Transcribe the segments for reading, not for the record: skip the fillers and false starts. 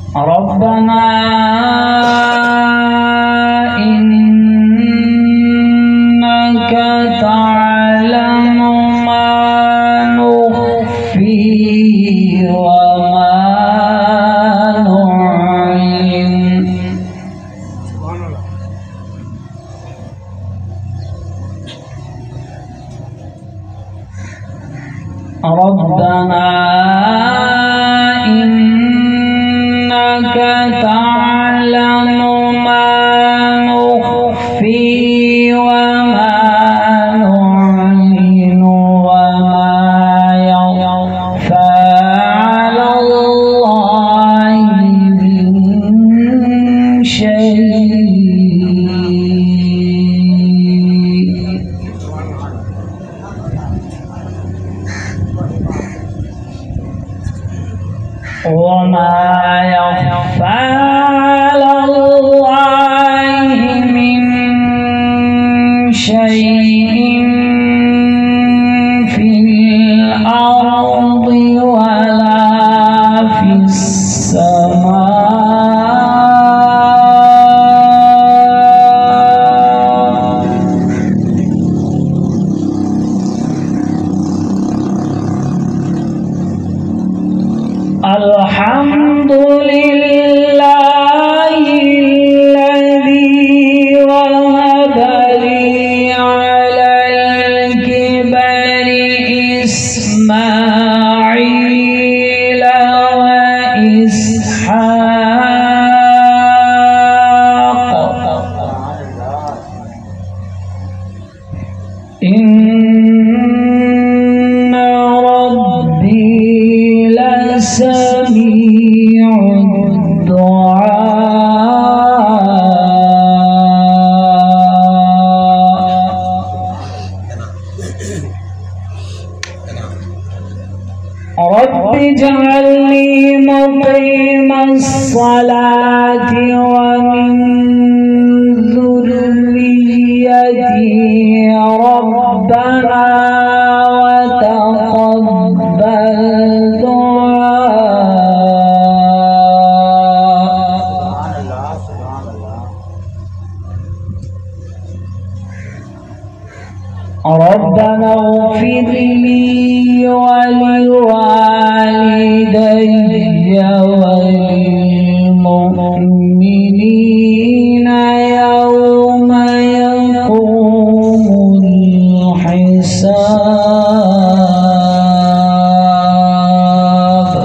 ربنا إنك تعلم ما نخفي وما نعلن ربنا إنك تعلم ما نخفي وما نعلن وما يخفى على الله من شيء وما يخفى على الله من شيء في الأرض ولا في السماء الحمد لله الذي وهب لي على الكبر إسماعيل وإسحاق إن ربي سميع الدعاء رب اجعلني مقيم الصلاة ومن ذريتي ربنا وتقبل ربنا اغفر لي ولوالدي وللمؤمنين يوم يقوم الحساب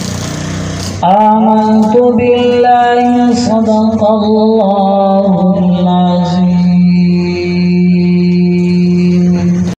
آمنت بالله صدق الله